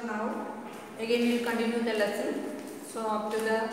Now again we will continue the lesson. So up to the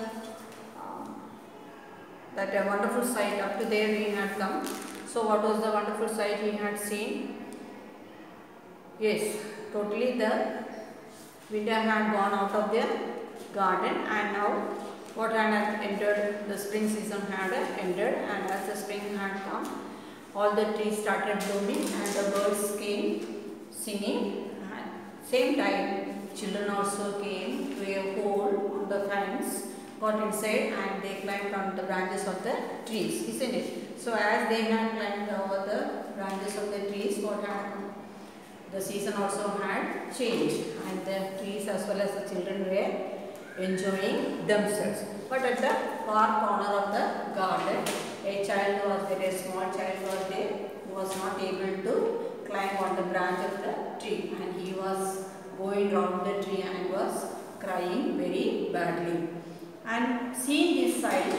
that a wonderful sight, up to there we had come. So what was the wonderful sight he had seen? Yes, totally the winter had gone out of the garden, and now what had entered, the spring season had ended, and as the spring had come, all the trees started blooming and the birds came singing. And same time children also came to a hole on the fence, got inside, and they climbed on the branches of the trees, isn't it? So as they had climbed over the branches of the trees, what happened? The season also had changed, and the trees as well as the children were enjoying themselves. But at the far corner of the garden, a child was there, a small child was there, who was not able to climb on the branch of the tree, and he was going round the tree and was crying very badly. And seeing this sight,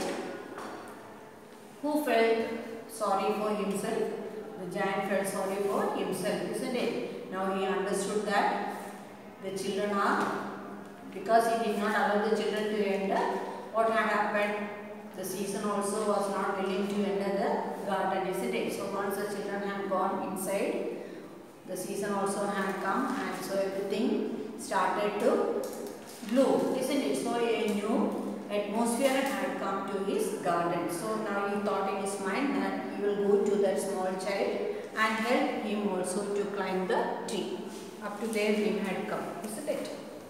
who felt sorry for himself? The giant felt sorry for himself, isn't it? Now he understood that the children are, because he did not allow the children to enter, what had happened? The season also was not willing to enter the garden, isn't it? So once the children had gone inside, the season also had come, and so everything started to bloom, isn't it? So a new atmosphere had come to his garden. So now he thought in his mind that he will go to that small child and help him also to climb the tree. Up to there we had come, isn't it?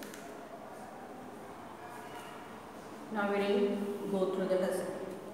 Now we will go through the lesson.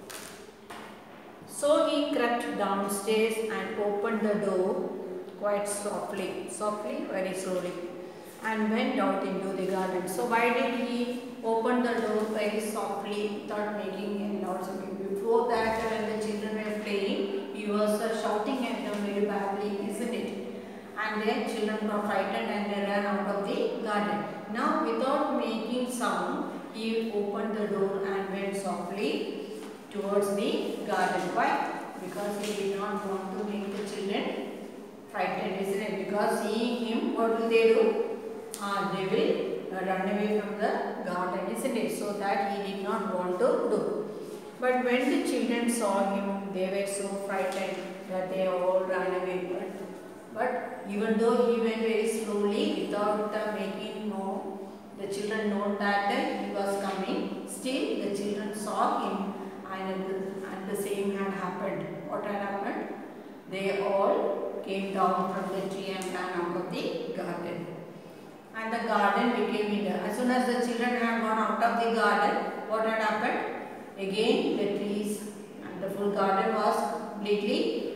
So he crept downstairs and opened the door quite softly, very slowly, and went out into the garden. So why did he open the door very softly without making any noise? Before that, when the children were playing, he was shouting at them very badly, isn't it? And then children got frightened and they ran out of the garden. Now without making sound, he opened the door and went softly towards the garden. Why? Because he did not want to make the children frightened, isn't it? Because seeing him, what will they do? They will run away from the garden, isn't it? So that he did not want to do. But when the children saw him, they were so frightened that they all ran away. But even though he went very slowly without making the children know that he was coming, still the children saw him, and the same had happened. What had happened? They all came down from the tree and ran out of the garden. And the garden became winter. As soon as the children had gone out of the garden, what had happened? Again the trees and the full garden was completely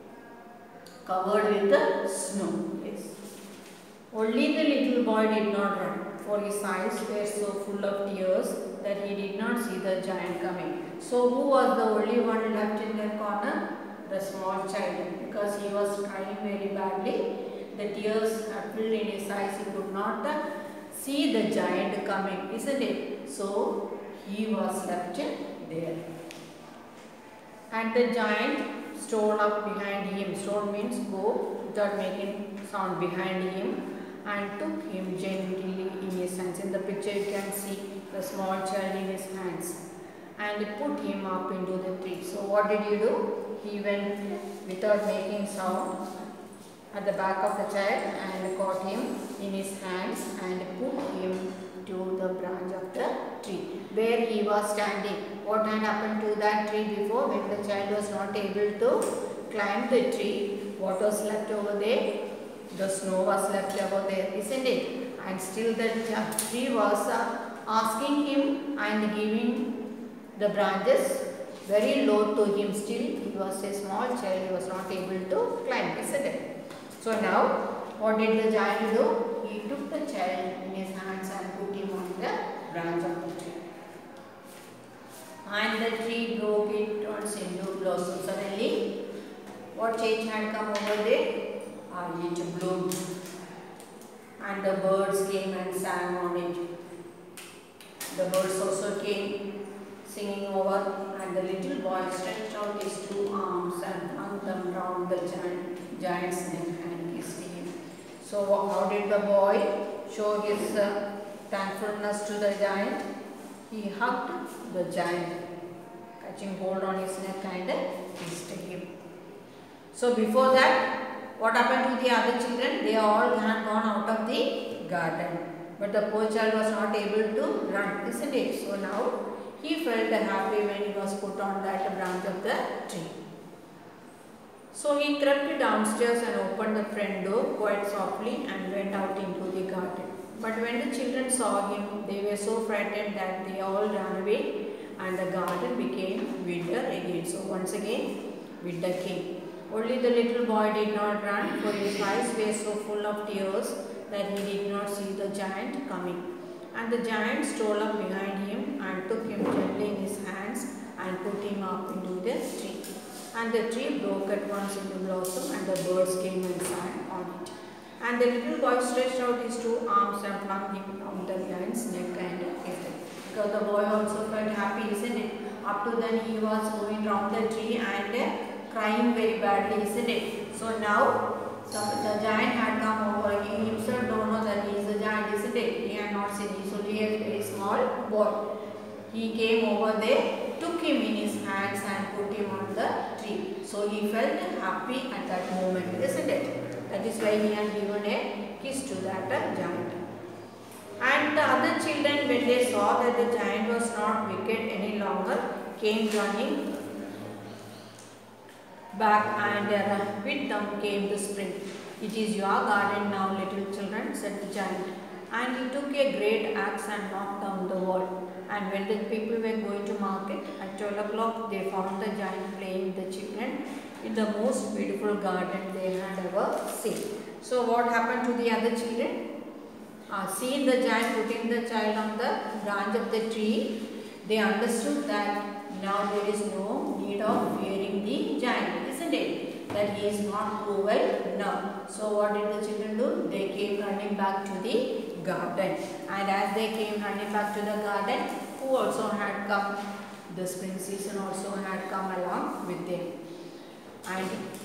covered with the snow. Yes. Only the little boy did not run, for his eyes were so full of tears that he did not see the giant coming. So who was the only one left in the corner? The small child, because he was crying very badly. The tears had filled in his eyes. He could not see the giant coming, isn't it? So he was left there. And the giant stole up behind him. Stole means go without making sound behind him, and took him gently in his hands. In the picture you can see the small child in his hands, and put him up into the tree. So what did he do? He went without making sound at the back of the child and caught him in his hands and put him to the branch of the tree where he was standing. What had happened to that tree before? When the child was not able to climb the tree, what was left over there? The snow was left over there, isn't it? And still the tree was asking him and giving the branches very low to him. Still he was a small child, he was not able to climb, isn't it? So now what did the giant do? He took the child in his hands and put him on the branch of the tree. And the tree broke into blossom. Suddenly what change had come over there? It bloomed, and the birds came and sang on it. The birds also came singing over, and the little boy stretched out his two arms and hung them round the giant's neck and kissed him. So how did the boy show his thankfulness to the giant, he hugged the giant, catching hold on his neck and kissed him. So before that, what happened to the other children? They all had gone out of the garden. But the poor child was not able to run, isn't it? So now he felt happy when he was put on that branch of the tree. So he crept downstairs and opened the front door quite softly and went out into the garden. But when the children saw him, they were so frightened that they all ran away and the garden became winter again. So once again, winter came. Only the little boy did not run, for his eyes were so full of tears that he did not see the giant coming. And the giant stole up behind him and took him gently in his hands and put him up into the tree. And the tree broke at once into blossom, and the birds came and sang on it. And the little boy stretched out his two arms and flung him on the giant's neck and kissed him. Because the boy also felt happy, isn't it? Up to then he was going round the tree and crying very badly, isn't it? So now the giant had come over. He himself don't know that he is a giant, isn't it? He had not seen. He is only a very small boy. He came over there, took him in his hands and put him on the tree. So he felt happy at that moment, isn't it? That is why he had given a kiss to that giant. And the other children, when they saw that the giant was not wicked any longer, came running back, and with them came the spring. It is your garden now, little children, said the giant. And he took a great axe and knocked down the wall. And when the people were going to market at 12 o'clock, they found the giant playing with the children in the most beautiful garden they had ever seen. So what happened to the other children? Seeing the giant putting the child on the branch of the tree, they understood that now there is no need of fearing the giant, isn't it? That he is not cruel now. So what did the children do? They came running back to the garden. And as they came running back to the garden, who also had come? The spring season also had come along with them. And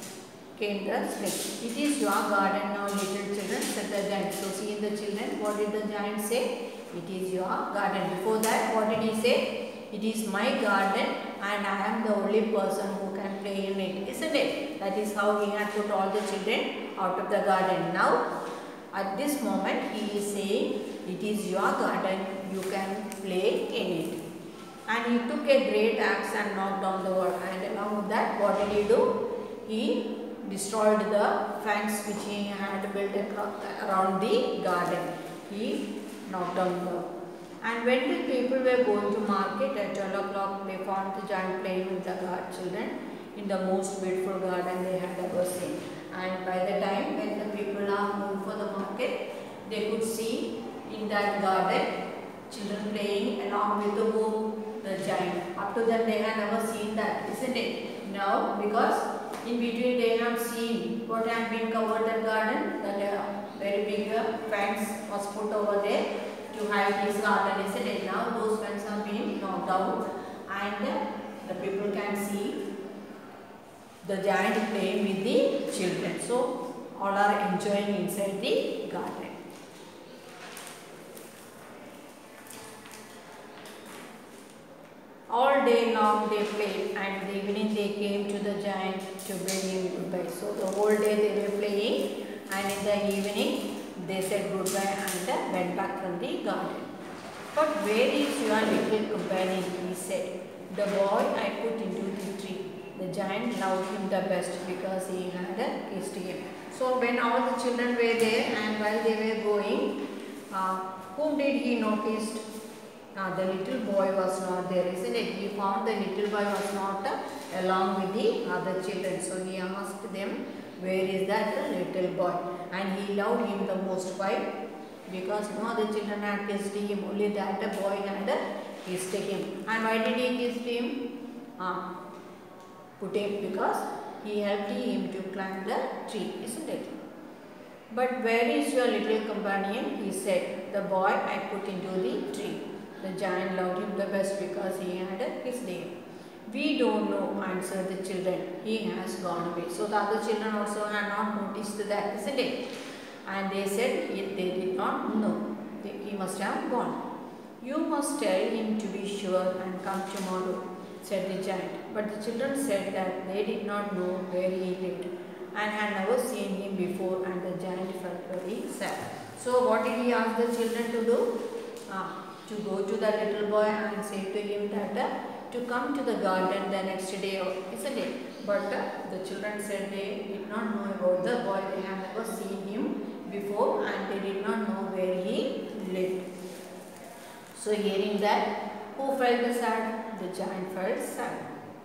came the spring. It is your garden now, little children, said the giant. So seeing the children, what did the giant say? It is your garden. Before that, what did he say? It is my garden and I am the only person who can play in it, isn't it? That is how he had put all the children out of the garden. Now, at this moment, he is saying, it is your garden, you can play in it. And he took a great axe and knocked down the wall. And along with that, what did he do? He destroyed the fence which he had built around the garden. He knocked down the wall. And when the people were going to market at 12 o'clock, they found the giant playing with the children in the most beautiful garden they had ever seen. And by the time when the people are moved for the market, they could see in that garden children playing along with the giant. Up to then they had never seen that, isn't it? Now, because in between they have seen what had been covered the garden, that very big fence was put over there to hide his garden, isn't it? Now those fences are being knocked out and the people can see the giant playing with the children. So all are enjoying inside the garden. All day long they played, and in the evening they came to the giant to bid him goodbye. So the whole day they were playing, and in the evening they said goodbye and went back from the garden. But where is your little companion? He said. The boy I put into the tree. The giant loved him the best because he had kissed him. So when all the children were there and while they were going, whom did he notice? The little boy was not there, isn't it? He found the little boy was not along with the other children. So he asked them, where is that little boy? And he loved him the most. Why? Because no other children had kissed him, only that boy had kissed him. And why did he kiss him? Because he helped him to climb the tree, isn't it? But where is your little companion? He said, the boy I put into the tree. The giant loved him the best because he had kissed him. We don't know, answered the children. He has gone away. So the other children also had not noticed that, isn't it? And they said they did not know. He must have gone. You must tell him to be sure and come tomorrow, said the giant. But the children said that they did not know where he lived and had never seen him before, and the giant felt very sad. So what did he ask the children to do? To go to the little boy and say to him that to come to the garden the next day, isn't it? But the children said they did not know about the boy. They had never seen him before and they did not know where he lived. So hearing that, who felt the sad? The giant felt sad.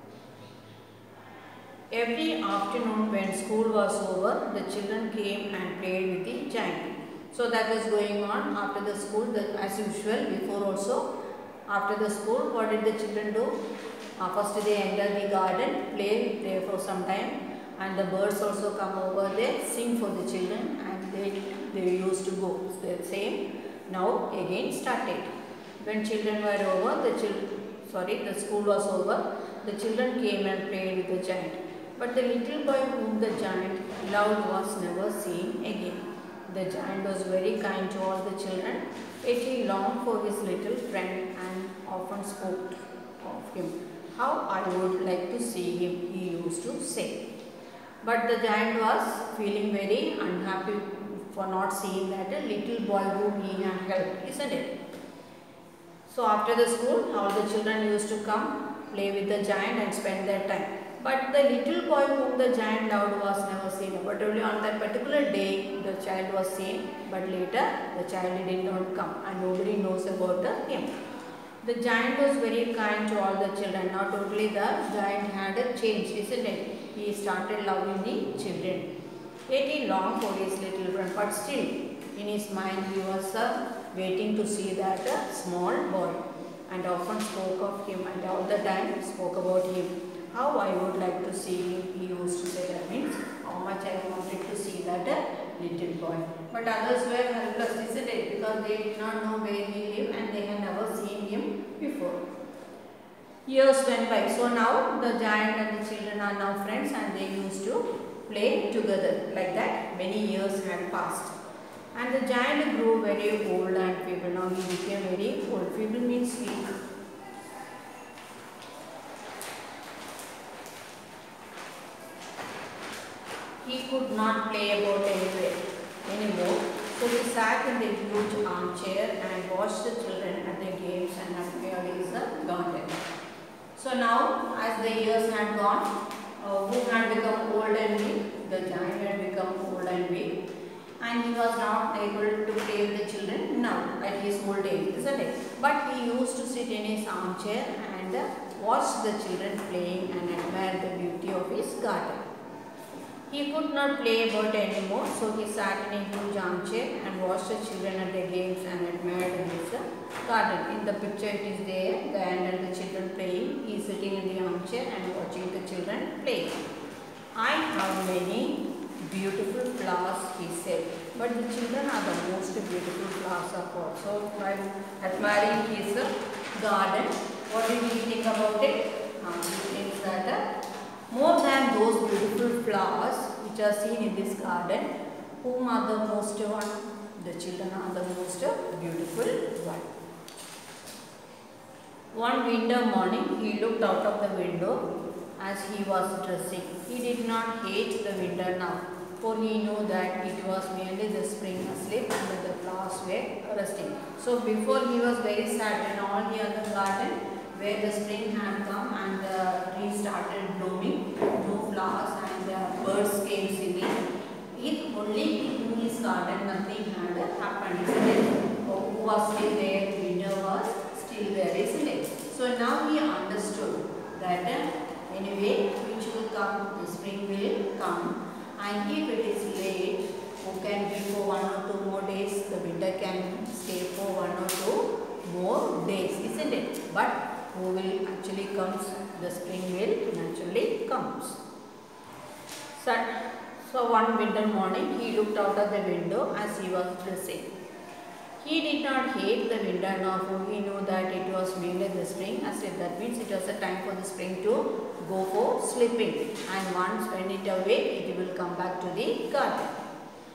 Every afternoon when school was over, the children came and played with the giant. So that was going on after the school, as usual, before also. After the school, what did the children do? First they enter the garden, play there for some time, and the birds also come over there, sing for the children, and they used to go. So the same now again started. When children were over, the school was over, the children came and played with the giant. But the little boy whom the giant loved was never seen again. The giant was very kind to all the children, yet he longed for his little friend and often spoke of him. How I would like to see him, he used to say. But the giant was feeling very unhappy for not seeing that little boy whom he had helped, isn't it? So after the school, all the children used to come, play with the giant and spend their time. But the little boy whom the giant loved was never seen. But only on that particular day, the child was seen. But later, the child did not come and nobody knows about him. The giant was very kind to all the children. Not only the giant had a change, isn't it? He started loving the children. Yet he longed for his little friend. But still, in his mind, he was waiting to see that small boy. And often spoke of him and all the time spoke about him. How I would like to see him, he used to say. That means how much I wanted to see that little boy. But others were helpless, isn't it? Because they did not know where he lived and they had never seen him before. Years went by. So now the giant and the children are now friends and they used to play together. Like that, many years had passed. And the giant grew very old and feeble. Now he became very old. Feeble means weak. He could not play about anymore. So he sat in the huge armchair and watched the children at their games and admired his garden. So now, as the years had gone, who had become old and weak? The giant had become old and weak. And he was not able to play with the children now at his old age, isn't it? But he used to sit in his armchair and watch the children playing and admire the beauty of his garden. He could not play about anymore, so he sat in a huge armchair and watched the children at their games and admired his garden. In the picture it is there, the giant and the children playing. He is sitting in the armchair and watching the children play. I have many beautiful flowers, he said, but the children are the most beautiful flowers of all. So while admiring his garden, what did he think about it? He thinks that more than those beautiful flowers which are seen in this garden, whom are the most one? The children are the most beautiful one. One winter morning, he looked out of the window as he was dressing. He did not hate the winter now, for he knew that it was merely the spring asleep and that the flowers were resting. So before he was very sad when all the other garden where the spring had come and the trees started blooming, new flowers and the birds came singing. It only in his garden nothing had happened, isn't it? Who was still there, winter was still there, isn't it? So now he understood that anyway which will come, the spring will come, and if it is late, who can be for 1 or 2 more days, the winter can stay for 1 or 2 more days, isn't it? But who will actually comes, the spring will naturally comes. So one winter morning he looked out of the window as he was dressing. He did not hate the winter nor for he knew that it was merely the spring, as if that means it was a time for the spring to go for sleeping, and once when it awake it will come back to the garden.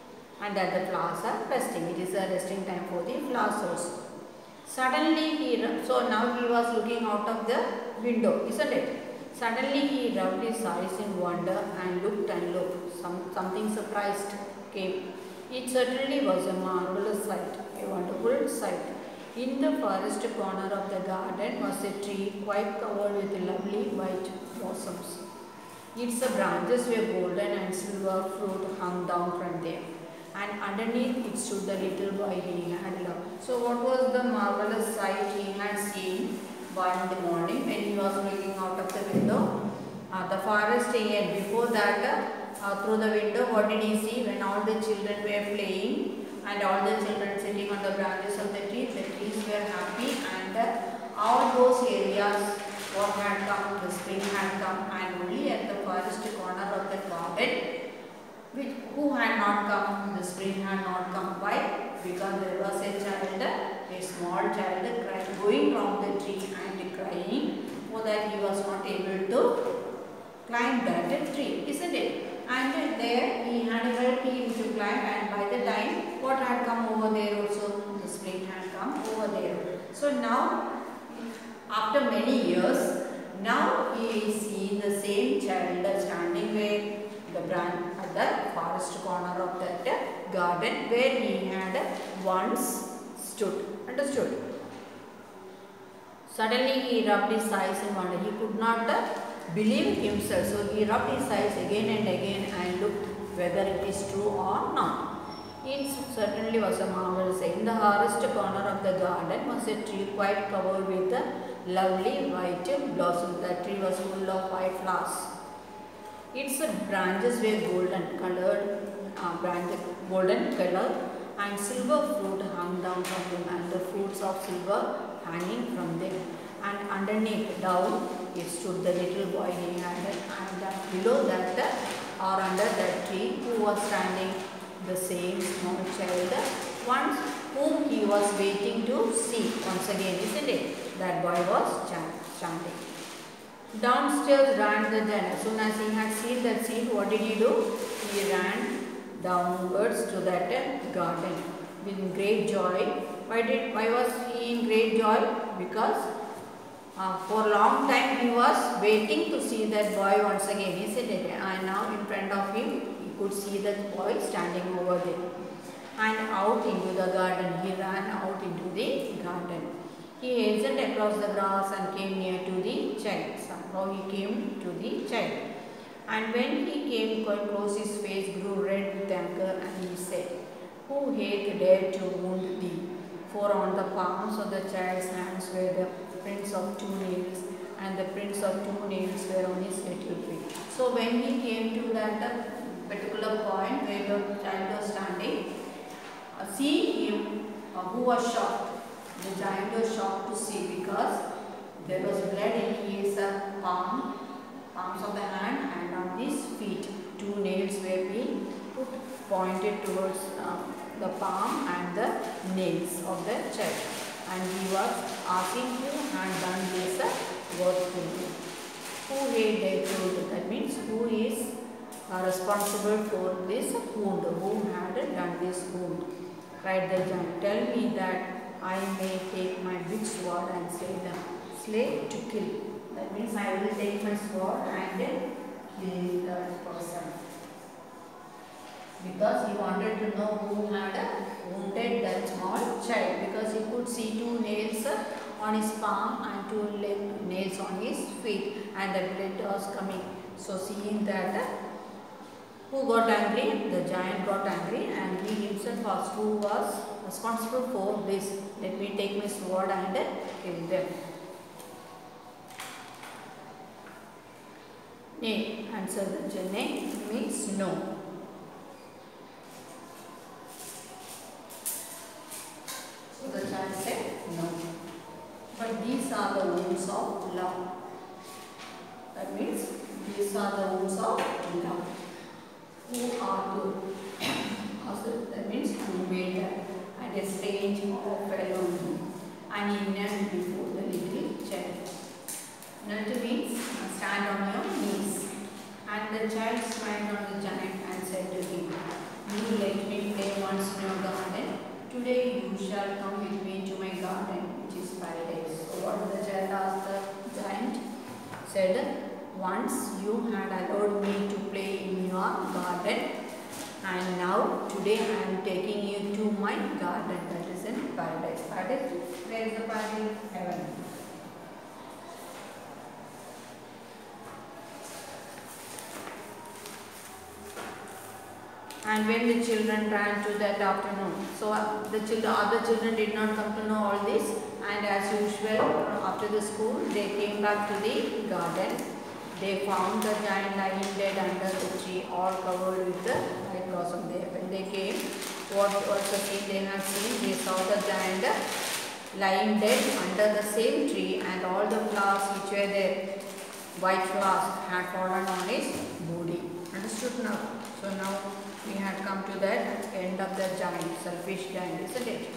and that the flowers are resting. It is a resting time for the flowers also. Suddenly so now he was looking out of the window, isn't it? Suddenly he rubbed his eyes in wonder and looked and looked. Something surprised came. It certainly was a marvelous sight, a wonderful sight. In the farthest corner of the garden was a tree quite covered with lovely white blossoms. Its branches were golden and silver fruit hung down from them, and underneath it stood the little boy he had loved. So what was the marvelous sight he had seen one morning when he was looking out of the window? The forest end. Before that, through the window, what did he see? When all the children were playing and all the children sitting on the branches of the trees were happy, and all those areas what had come, the spring had come, and only at the farthest corner of the garden, who had not come, the spring had not come. Why? Because there was a small child going round the tree and crying so that he was not able to climb that tree, isn't it? And there he had helped him to climb, and by the time what had come over there also, the spring had come over there. So now, after many years, now he is seeing the same child standing where the branch at the forest corner of that garden where he had once stood. Understood? Suddenly he rubbed his eyes in wonder. He could not believe himself. So he rubbed his eyes again and again and looked whether it is true or not. It certainly was a marvelous sight. In the farthest corner of the garden was a tree quite covered with lovely white blossoms. That tree was full of white flowers. Its branches were golden colored, and silver fruit hung down from them, and the fruits of silver hanging from them. And underneath, down, it stood the little boy he had, and below that, or under that tree, who was standing, the same small child, once whom he was waiting to see once again, isn't it? That boy was chanting. Downstairs ran the giant. As soon as he had seen that scene, what did he do? He ran downwards to that garden with great joy. Why was he in great joy? Because for a long time he was waiting to see that boy once again, isn't it? And now in front of him, he could see that boy standing over there. And out into the garden, he ran out into the garden. He hastened across the grass and came near to the child. Somehow he came to the child. And when he came quite close, his face grew red with anger, and he said, "Who hath dared to wound thee?" For on the palms of the child's hands were the prints of 2 nails, and the prints of 2 nails were on his little feet. So when he came to that particular point where the child was standing, see him who was shocked. The giant was shocked to see, because there was blood in his palms of the hand, and on his feet 2 nails were being pointed towards the palm and the nails of the child. And he was asking who had done this work to him. Who had dared to do? That means who is responsible for this wound, who had done this wound. Cried the giant, "Tell me that I may take my big sword and slay to kill." That means I will take my sword and kill that person. Because he wanted to know who had wounded that small child, because he could see 2 nails on his palm and 2 nails on his feet, and the blood was coming. So seeing that, who got angry? The giant got angry, and he himself asked who was responsible for this. Let me take my sword and kill them. Nay, answered the nay means no. So the child said no. But these are the wounds of love. That means these are the wounds of love. Who are good? That means who made that, and a strange awe fell on him, and he knelt before the little child. Knelt means stand on your knees. And the child smiled on the giant and said to him, "You let me play once you had allowed me to play in your garden, and now today I am taking you to my garden, that is in paradise. Paradise, where is the paradise? Heaven. And when the children ran to that afternoon, so other children did not come to know all this, and as usual after the school they came back to the garden. They found the giant lying dead under the tree, all covered with the white blossom. When they came, what was the scene they had seen? They saw the giant lying dead under the same tree, and all the flowers which were there, white flowers, had fallen on his body. Understood now? So now we had come to that end of the giant, selfish giant, isn't it?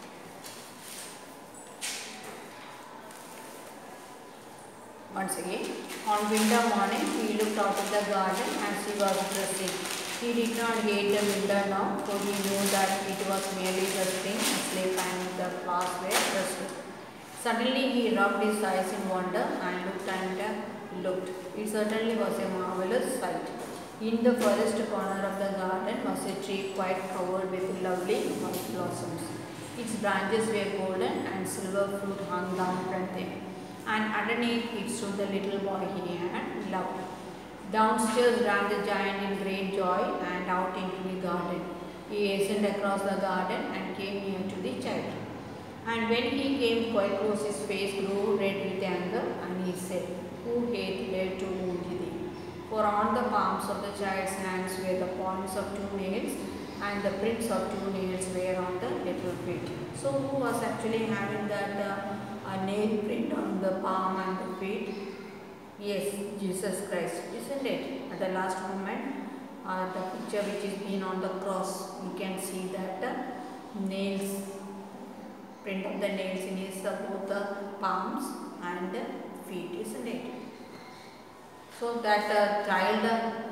Once again, on winter morning, he looked out of the garden as he was dressing. He did not hate the winter now, for he knew that it was merely the spring, asleep and the flowers were rested. Suddenly he rubbed his eyes in wonder and looked. It certainly was a marvelous sight. In the furthest corner of the garden was a tree quite covered with lovely white blossoms. Its branches were golden and silver fruit hung down from them, and underneath it stood the little boy he had loved. Downstairs ran the giant in great joy and out into the garden. He hastened across the garden and came near to the child. And when he came quite close, his face grew red with anger, and he said, "Who hath dared to wound thee?" For on the palms of the child's hands were the points of 2 nails, and the prints of 2 nails were on the little feet. So who was actually having that nail print on the palm and the feet? Yes, Jesus Christ, isn't it? At the last moment, the picture which is been on the cross, you can see that nails, print of the nails in his both the palms and the feet, isn't it? So that child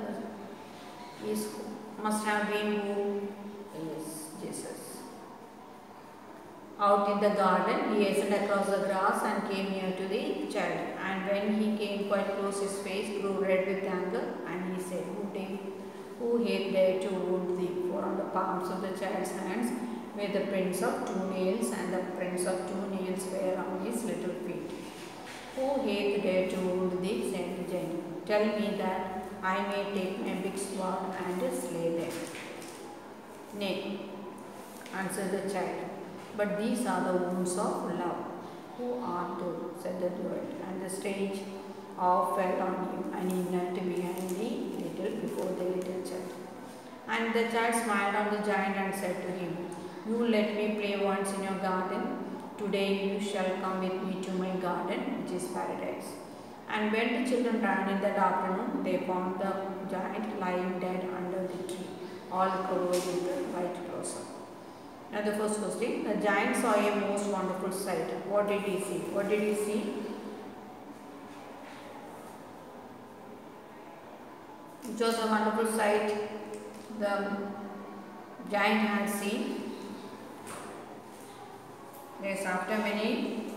must have been who? Yes, Jesus. Out in the garden, he hastened across the grass and came near to the child. And when he came quite close, his face grew red with anger, and he said, "Who hath dared to wound thee?" For on the palms of the child's hands were the prints of 2 nails, and the prints of 2 nails were on his little feet. "Who hath dared to wound thee?" said the giant. "Tell me that I may take my big sword and slay them." "Nay," answered the child, "but these are the wounds of love." "Who art thou?" said the dwarf, and the strange awe fell on him, and he knelt behind before the little child. And the child smiled on the giant and said to him, "You let me play once in your garden. Today you shall come with me to my garden, which is paradise." And when the children ran in that afternoon, they found the giant lying dead under the tree, all covered with the white blossom. Now the first question, the giant saw a most wonderful sight. What did he see? What did he see? It was a wonderful sight the giant had seen. Yes, after many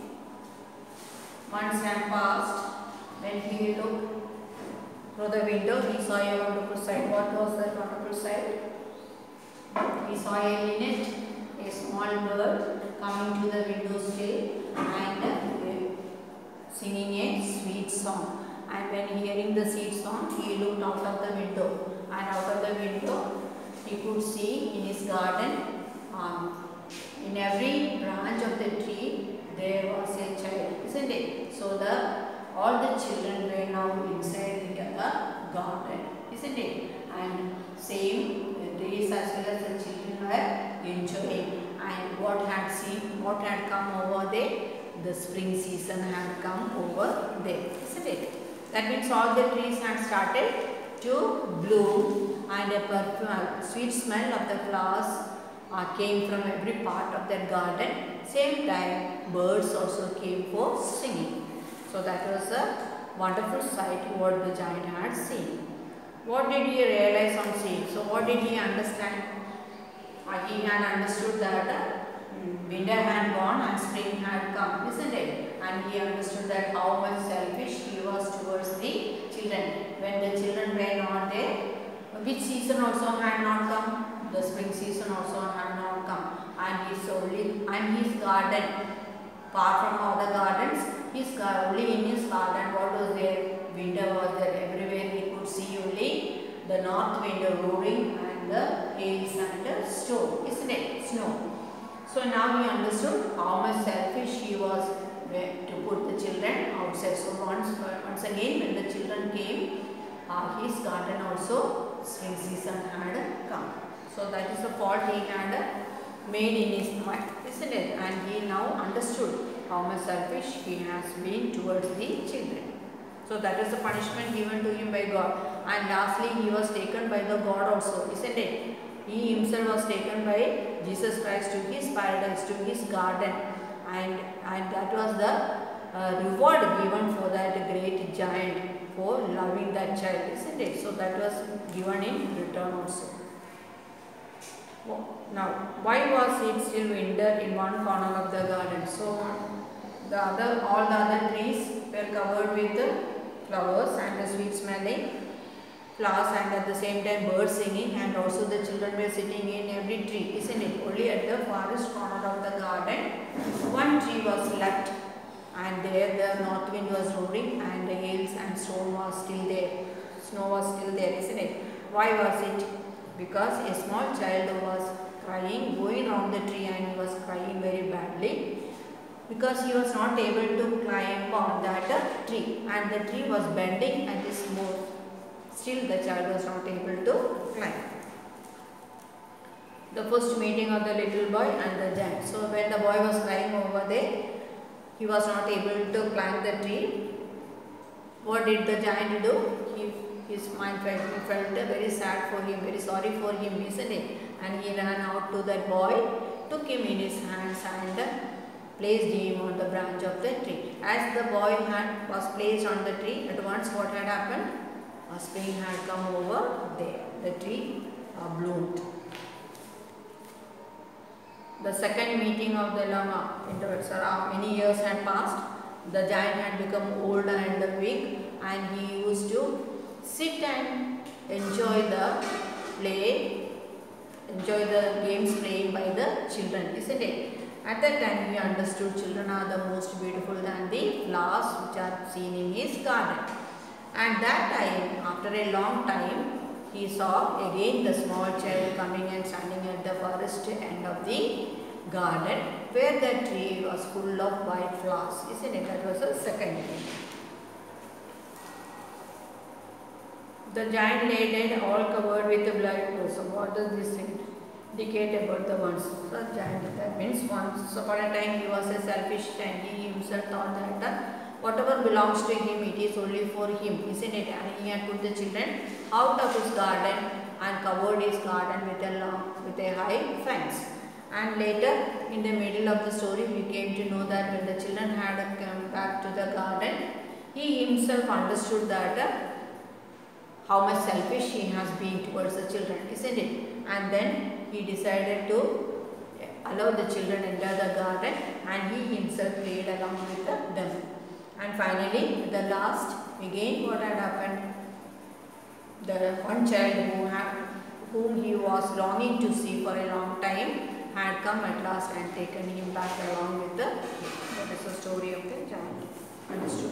months had passed, when he looked through the window, he saw a wonderful sight. What was that wonderful sight? He saw a linnet, a small bird, coming to the window sill and singing a sweet song. And when hearing the sweet song, he looked out of the window, and out of the window he could see in his garden, in every branch of the tree there was a child, isn't it? So all the children were now inside the garden, isn't it? And same the trees as well as the children were enjoying. And what had come over there? The spring season had come over there, isn't it? That means all the trees had started to bloom, and a sweet smell of the flowers came from every part of that garden. Same time, birds also came for singing. So that was a wonderful sight what the giant had seen. What did he realize on seeing? So what did he understand? He had understood that winter had gone and spring had come, isn't it? And he understood that how much selfish he he was towards the children. When the children were not there, which season also had not come? The spring season also had not come. And his garden, far from other gardens, only in his garden, what was there? Winter was there. Everywhere he could see only the north wind roaring and the hails and the storm, isn't it? Snow. So now he understood how much selfish he was to put the children outside. So once again, when the children came, his garden also spring season had come. So that is the fault he had made in his mind, isn't it? And he now understood how much selfish he has been towards the children. So that is the punishment given to him by God. And lastly, he was taken by the God also, isn't it? He himself was taken by Jesus Christ to his paradise, to his garden, and that was the reward given for that great giant for loving that child, isn't it? So that was given in return also. Now, why was it still winter in one corner of the garden? So all the other trees were covered with flowers and the sweet smelling flowers, and at the same time birds singing, and also the children were sitting in every tree, isn't it? Only at the farthest corner of the garden, one tree was left, and there the north wind was roaring and the hails and storm was still there. Snow was still there, isn't it? Why was it? Because a small child was crying, going around the tree, and he was crying very badly because he was not able to climb on that tree, and the tree was bending and is more. Still the child was not able to climb. The first meeting of the little boy and the giant. So when the boy was crying over there, he was not able to climb the tree. What did the giant do? His mind felt very sad for him, very sorry for him, isn't it? And he ran out to that boy, took him in his hands and placed him on the branch of the tree. As the boy was placed on the tree, at once what had happened? A spring had come over there. The tree bloomed. The second meeting of the Lama, many years had passed. The giant had become old and weak, and he used to sit and enjoy the games playing by the children, isn't it? At that time he understood children are the most beautiful than the flowers which are seen in his garden. And that time, after a long time, he saw again the small child coming and standing at the farthest end of the garden, where the tree was full of white flowers, isn't it? That was the second thing. The giant lay dead, all covered with blood. So what does this indicate about the ones? So giant, that means once upon a time he was a selfish and he himself thought that whatever belongs to him, it is only for him, isn't it? And he had put the children out of his garden and covered his garden with a high fence. And later, in the middle of the story, we came to know that when the children had come back to the garden, he himself understood that how much selfish he has been towards the children, isn't it? And then he decided to allow the children enter the garden, and he himself played along with them. And finally, the last, again what had happened? The one child whom he was longing to see for a long time had come at last and taken him back along with the. That is the story of the giant. Understood?